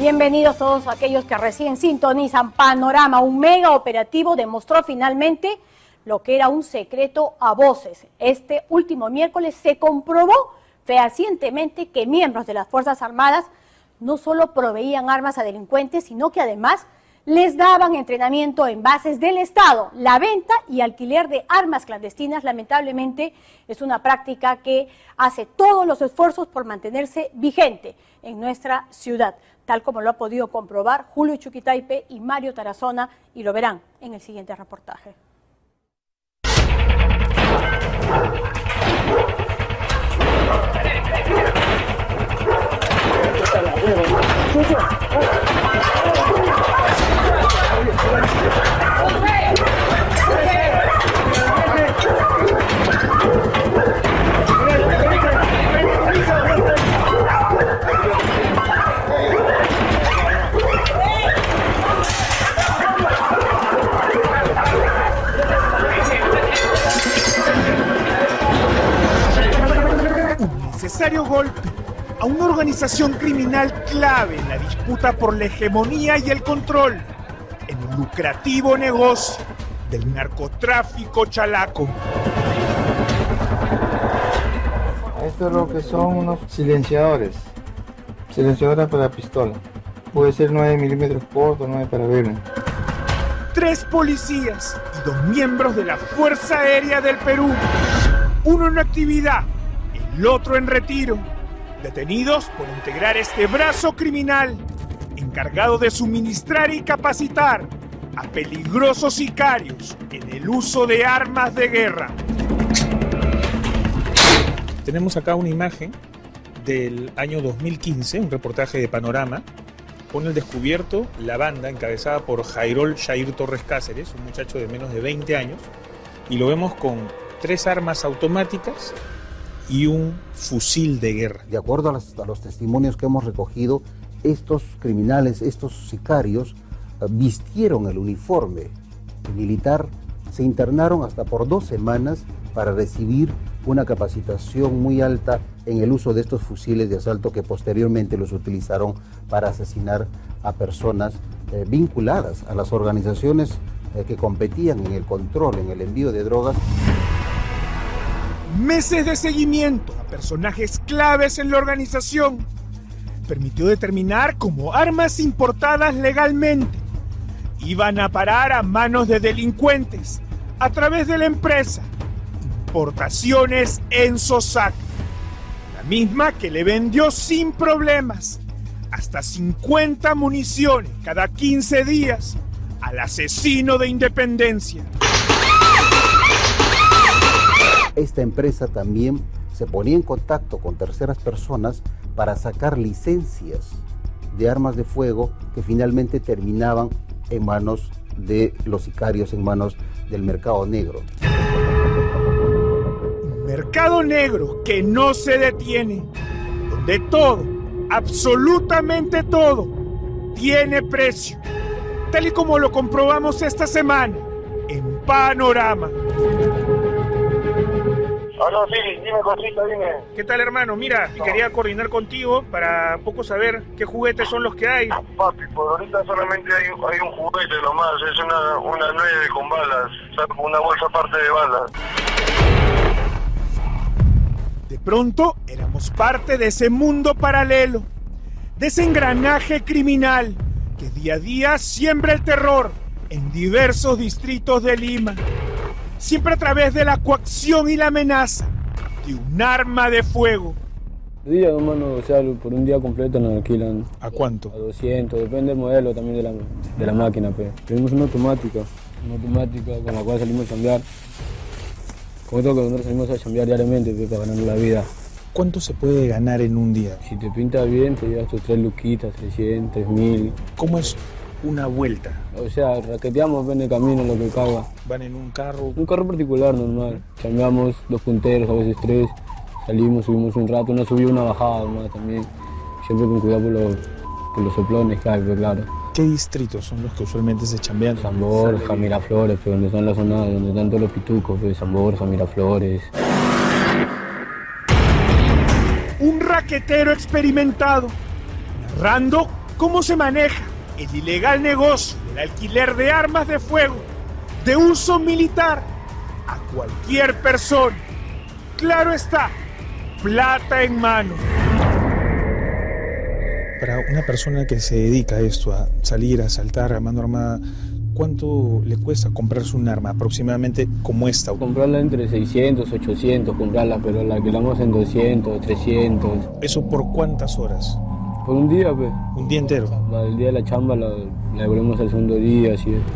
Bienvenidos todos aquellos que recién sintonizan Panorama. Un mega operativo demostró finalmente lo que era un secreto a voces. Este último miércoles se comprobó fehacientemente que miembros de las Fuerzas Armadas no solo proveían armas a delincuentes, sino que además les daban entrenamiento en bases del Estado. La venta y alquiler de armas clandestinas, lamentablemente, es una práctica que hace todos los esfuerzos por mantenerse vigente en nuestra ciudad, tal como lo ha podido comprobar Julio Chuquitaipe y Mario Tarazona, y lo verán en el siguiente reportaje. Un necesario golpe a una organización criminal clave en la disputa por la hegemonía y el control en el lucrativo negocio del narcotráfico chalaco. Esto es lo que son unos silenciadores para pistola. Puede ser 9 milímetros corto, 9 para verme. 3 policías y 2 miembros de la Fuerza Aérea del Perú, uno en actividad, el otro en retiro, detenidos por integrar este brazo criminal encargado de suministrar y capacitar a peligrosos sicarios en el uso de armas de guerra. Tenemos acá una imagen del año 2015, un reportaje de Panorama. Pone al descubierto la banda encabezada por Jairol Jair Torres Cáceres, un muchacho de menos de 20 años, y lo vemos con 3 armas automáticas y un fusil de guerra. De acuerdo a los testimonios que hemos recogido, estos criminales, estos sicarios, vistieron el uniforme militar, se internaron hasta por 2 semanas para recibir una capacitación muy alta en el uso de estos fusiles de asalto que posteriormente los utilizaron para asesinar a personas vinculadas a las organizaciones que competían en el control, en el envío de drogas. Meses de seguimiento a personajes claves en la organización permitió determinar cómo armas importadas legalmente iban a parar a manos de delincuentes a través de la empresa Importaciones Ensosac, la misma que le vendió sin problemas hasta 50 municiones cada 15 días al asesino de Independencia. Esta empresa también se ponía en contacto con terceras personas para sacar licencias de armas de fuego que finalmente terminaban en manos de los sicarios, en manos del mercado negro. Un mercado negro que no se detiene, donde todo, absolutamente todo, tiene precio, tal y como lo comprobamos esta semana en Panorama. Hola, sí, dime cosita, dime. ¿Qué tal, hermano? Mira, quería coordinar contigo para un poco saber qué juguetes son los que hay. Papi, por ahorita solamente hay un juguete nomás, es una 9 con balas, una bolsa aparte de balas. De pronto éramos parte de ese mundo paralelo, de ese engranaje criminal que día a día siembra el terror en diversos distritos de Lima, siempre a través de la coacción y la amenaza de un arma de fuego. Día, hermano, o sea, por un día completo nos alquilan. ¿A cuánto? A 200, depende del modelo también de la máquina, pues. Tenemos una automática con la cual salimos a chambear. Con esto que nosotros salimos a chambear diariamente, pues, para ganar la vida. ¿Cuánto se puede ganar en un día? Si te pinta bien, te llevas tus 3 luquitas, 300, 3000. ¿Cómo es una vuelta? O sea, raqueteamos en el camino lo que caiga. ¿Van en un carro? Un carro particular normal. Chambeamos 2 punteros, a veces 3. Salimos, subimos un rato, una subida, una bajada más también. Siempre con cuidado por los soplones que hay, pues, claro. ¿Qué distritos son los que usualmente se chambean? San Borja, Miraflores, pues, donde están las zonas, donde están todos los pitucos, pues, San Borja, Miraflores. Un raquetero experimentado, narrando cómo se maneja el ilegal negocio del alquiler de armas de fuego de uso militar a cualquier persona. Claro está, plata en mano. Para una persona que se dedica a esto, a salir, a asaltar a mano armada, ¿cuánto le cuesta comprarse un arma aproximadamente como esta? Comprarla entre 600, 800, comprarla, pero la alquilamos en 200, 300. ¿Eso por cuántas horas? Por un día, pues. ¿Un día entero? El día de la chamba la devolvemos al segundo día, así es.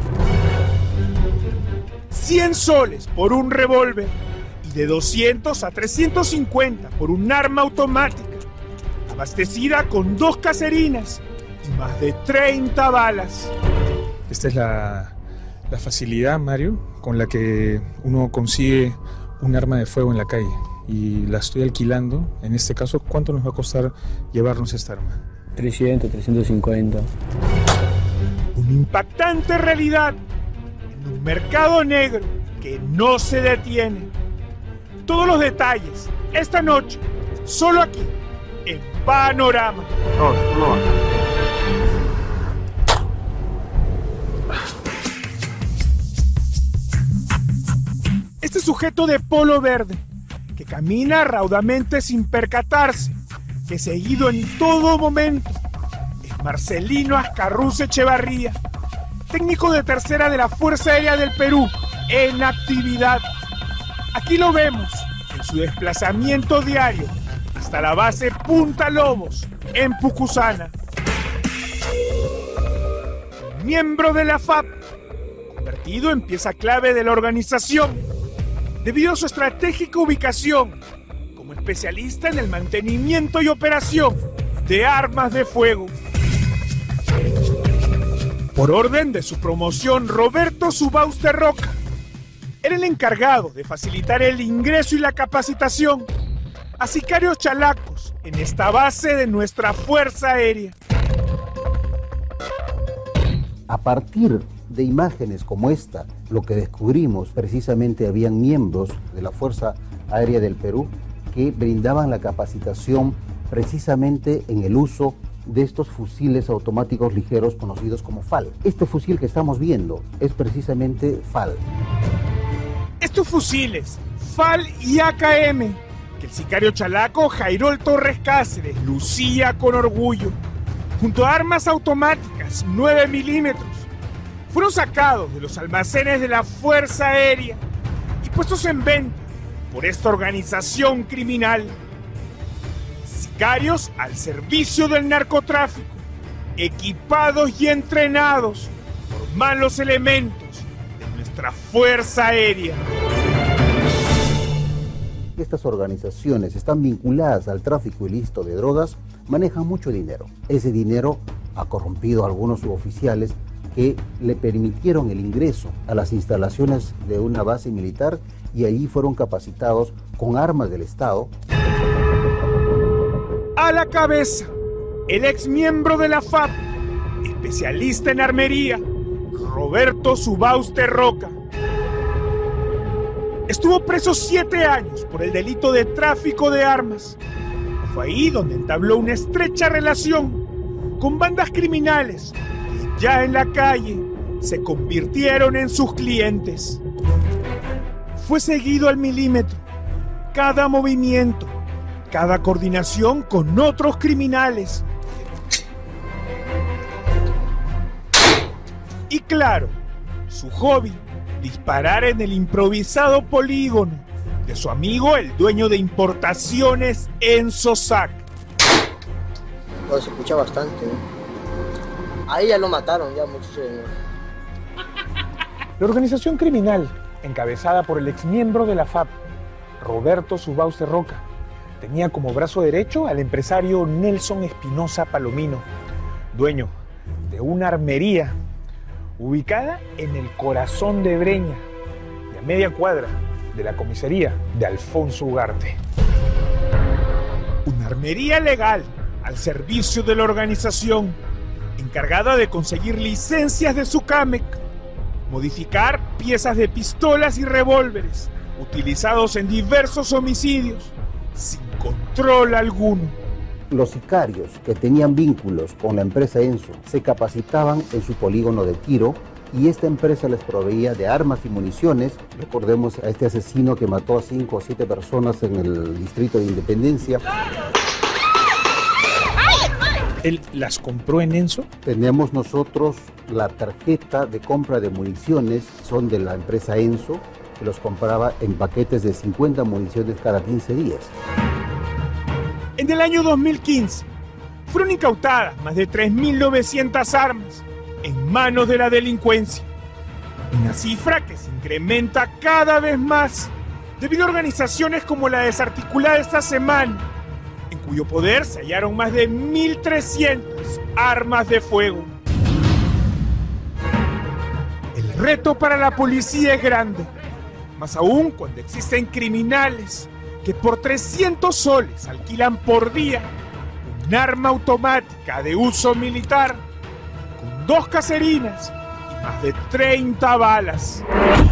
100 soles por un revólver y de 200 a 350 por un arma automática, abastecida con 2 caserinas y más de 30 balas. Esta es la facilidad, Mario, con la que uno consigue un arma de fuego en la calle. Y la estoy alquilando. En este caso, ¿cuánto nos va a costar llevarnos esta arma? 300, 350. Una impactante realidad en un mercado negro que no se detiene. Todos los detalles esta noche, solo aquí, en Panorama. Este sujeto de polo verde, que camina raudamente sin percatarse, que seguido en todo momento, es Marcelino Ascarruz Echevarría, técnico de tercera de la Fuerza Aérea del Perú, en actividad. Aquí lo vemos en su desplazamiento diario hasta la base Punta Lobos, en Pucusana. Miembro de la FAP, convertido en pieza clave de la organización, debido a su estratégica ubicación como especialista en el mantenimiento y operación de armas de fuego. Por orden de su promoción, Roberto Subauste Roca era el encargado de facilitar el ingreso y la capacitación a sicarios chalacos en esta base de nuestra Fuerza Aérea. A partir de imágenes como esta, lo que descubrimos precisamente habían miembros de la Fuerza Aérea del Perú que brindaban la capacitación precisamente en el uso de estos fusiles automáticos ligeros conocidos como FAL. Este fusil que estamos viendo es precisamente FAL. Estos fusiles, FAL y AKM, que el sicario chalaco Jairol Torres Cáceres lucía con orgullo, junto a armas automáticas 9 milímetros, fueron sacados de los almacenes de la Fuerza Aérea y puestos en venta por esta organización criminal. Sicarios al servicio del narcotráfico, equipados y entrenados por malos elementos de nuestra Fuerza Aérea. Estas organizaciones están vinculadas al tráfico ilícito de drogas, manejan mucho dinero. Ese dinero ha corrompido a algunos suboficiales que le permitieron el ingreso a las instalaciones de una base militar y allí fueron capacitados con armas del Estado. A la cabeza, el ex miembro de la FAP, especialista en armería, Roberto Subauste Roca. Estuvo preso 7 años por el delito de tráfico de armas. Fue ahí donde entabló una estrecha relación con bandas criminales que ya en la calle se convirtieron en sus clientes. Fue seguido al milímetro, cada movimiento, cada coordinación con otros criminales. Y claro, su hobby, disparar en el improvisado polígono de su amigo, el dueño de importaciones Enzo Sac. Se escucha bastante, ¿no? Ahí ya lo mataron, ya muchos. La organización criminal, encabezada por el exmiembro de la FAP, Roberto Subauste Roca, tenía como brazo derecho al empresario Nelson Espinosa Palomino, dueño de una armería ubicada en el corazón de Breña y a media cuadra de la comisaría de Alfonso Ugarte. Una armería legal al servicio de la organización, encargada de conseguir licencias de SUCAMEC, modificar piezas de pistolas y revólveres utilizados en diversos homicidios sin control alguno. Los sicarios que tenían vínculos con la empresa Enso se capacitaban en su polígono de tiro y esta empresa les proveía de armas y municiones. Recordemos a este asesino que mató a 5 o 7 personas en el distrito de Independencia. ¿Él las compró en Enso? Tenemos nosotros la tarjeta de compra de municiones, son de la empresa Enso, que los compraba en paquetes de 50 municiones cada 15 días. En el año 2015 fueron incautadas más de 3.900 armas en manos de la delincuencia. Una cifra que se incrementa cada vez más debido a organizaciones como la desarticulada esta semana, en cuyo poder se hallaron más de 1.300 armas de fuego. El reto para la policía es grande, más aún cuando existen criminales que por 300 soles alquilan por día un arma automática de uso militar con 2 caserinas y más de 30 balas.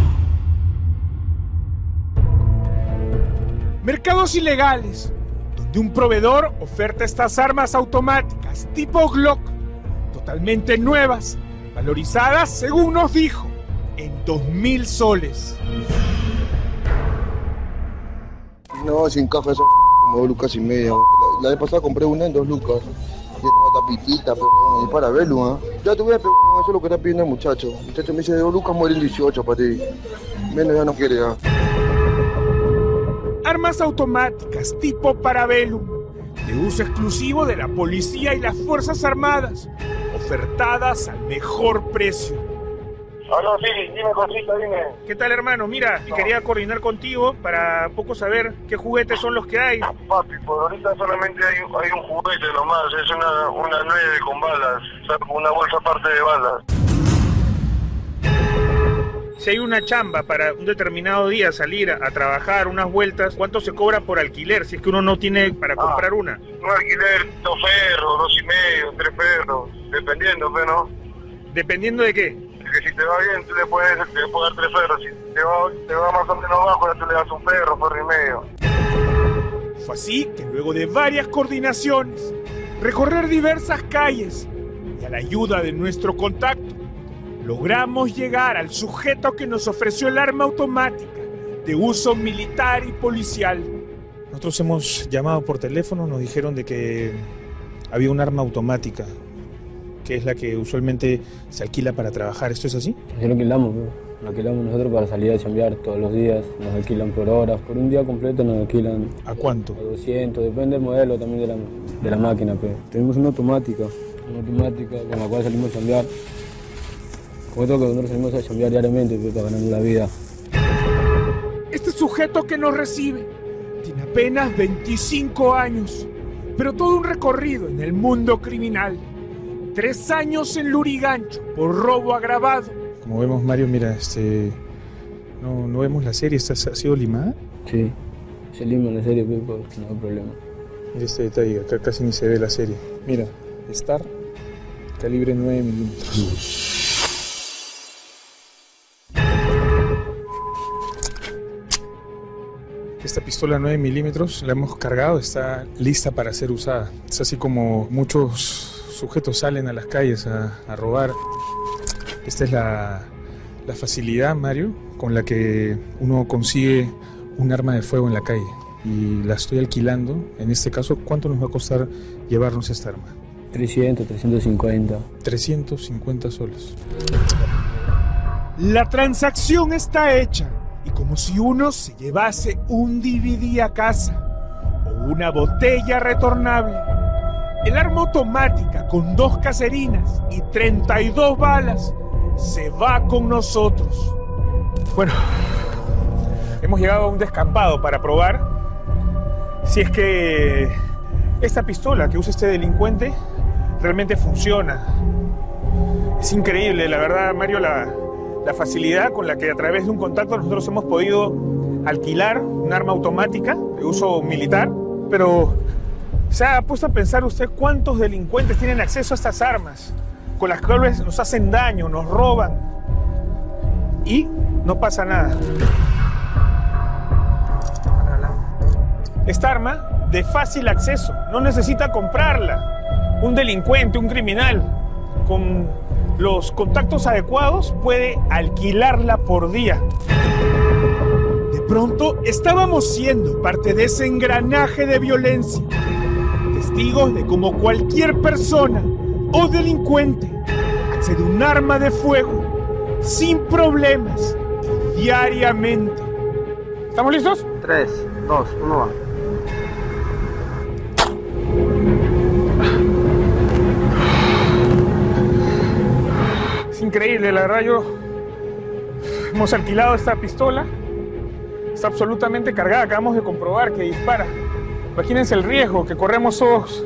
Mercados ilegales, donde un proveedor oferta estas armas automáticas tipo Glock, totalmente nuevas, valorizadas, según nos dijo, en 2.000 soles. No, sin caja eso como 2 lucas y media. La vez pasada compré una en 2 lucas. Y estaba tapitita, pero y para verlo, Ya te voy a preguntar, eso es lo que está pidiendo el muchacho. El muchacho me dice, de 2 lucas mueren 18 para ti. Menos ya no quiere, ya. Armas automáticas tipo Parabellum, de uso exclusivo de la policía y las Fuerzas Armadas, ofertadas al mejor precio. No, sí, dime cosita, dime. ¿Qué tal, hermano? Mira, quería coordinar contigo para poco saber qué juguetes son los que hay. Papi, por ahorita solamente hay un juguete nomás, es una 9 con balas, una bolsa aparte de balas. Si hay una chamba para un determinado día salir a trabajar unas vueltas, ¿cuánto se cobra por alquiler si es que uno no tiene para comprar una? Un alquiler, 2 perros, 2,5, 3 perros, dependiendo, ¿no? ¿Dependiendo de qué? Que si te va bien, tú le puedes dar 3 perros. Si te va más o menos bajo, ya tú le das 1 perro, perro y medio. Fue así que luego de varias coordinaciones, recorrer diversas calles y a la ayuda de nuestro contacto, logramos llegar al sujeto que nos ofreció el arma automática de uso militar y policial. Nosotros hemos llamado por teléfono, nos dijeron de que había un arma automática, que es la que usualmente se alquila para trabajar. ¿Esto es así? Así lo alquilamos, lo alquilamos nosotros para salir a chambear todos los días. Nos alquilan por horas, por un día completo nos alquilan. ¿A cuánto? A 200, depende del modelo también de la máquina. Tenemos una automática con la cual salimos a chambear. Como esto que nosotros salimos a chambear diariamente para ganar la vida. Este sujeto que nos recibe tiene apenas 25 años, pero todo un recorrido en el mundo criminal. 3 años en Lurigancho por robo agravado. Como vemos, Mario, mira, no vemos la serie. ¿Esta ha sido limada? Sí, se lima la serie, pero no hay problema. Mira este detalle, acá casi ni se ve la serie. Mira, Star, calibre 9 milímetros. Esta pistola 9 milímetros la hemos cargado, está lista para ser usada. Es así como muchos sujetos salen a las calles a robar. Esta es la facilidad, Mario, con la que uno consigue un arma de fuego en la calle. Y la estoy alquilando. En este caso, ¿cuánto nos va a costar llevarnos esta arma? 300, 350. 350 soles. La transacción está hecha. Y como si uno se llevase un DVD a casa o una botella retornable, el arma automática con 2 caserinas y 32 balas se va con nosotros. Bueno, hemos llegado a un descampado para probar si es que esta pistola que usa este delincuente realmente funciona. Es increíble, la verdad, Mario, la facilidad con la que a través de un contacto nosotros hemos podido alquilar un arma automática de uso militar, pero ¿se ha puesto a pensar usted cuántos delincuentes tienen acceso a estas armas, con las cuales nos hacen daño, nos roban y no pasa nada? Esta arma de fácil acceso, no necesita comprarla. Un delincuente, un criminal, con los contactos adecuados puede alquilarla por día. De pronto estábamos siendo parte de ese engranaje de violencia, testigos de cómo cualquier persona o delincuente accede a un arma de fuego sin problemas y diariamente. ¿Estamos listos? 3, 2, 1, va. Es increíble, la verdad. Hemos alquilado esta pistola, está absolutamente cargada, acabamos de comprobar que dispara. Imagínense el riesgo que corremos todos.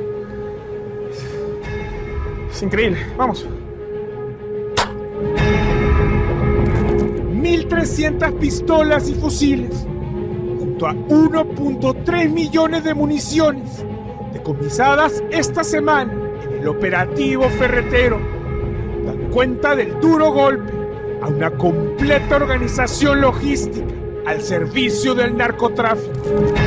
Es increíble, vamos. 1.300 pistolas y fusiles, junto a 1.3 millones de municiones, decomisadas esta semana en el operativo ferretero, dan cuenta del duro golpe a una completa organización logística al servicio del narcotráfico.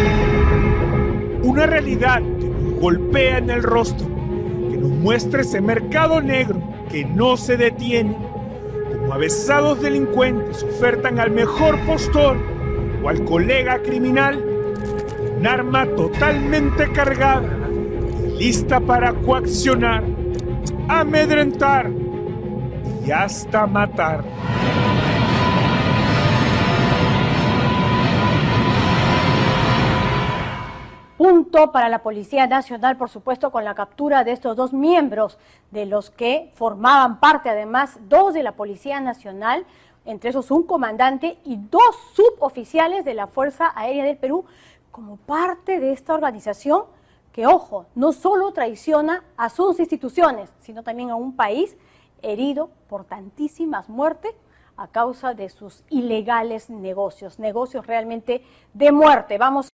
Una realidad que nos golpea en el rostro, que nos muestra ese mercado negro que no se detiene, como avesados delincuentes ofertan al mejor postor o al colega criminal un arma totalmente cargada y lista para coaccionar, amedrentar y hasta matar. Punto para la Policía Nacional, por supuesto, con la captura de estos dos miembros, de los que formaban parte, además, dos de la Policía Nacional, entre esos un comandante y dos suboficiales de la Fuerza Aérea del Perú, como parte de esta organización que, ojo, no solo traiciona a sus instituciones, sino también a un país herido por tantísimas muertes a causa de sus ilegales negocios realmente de muerte. Vamos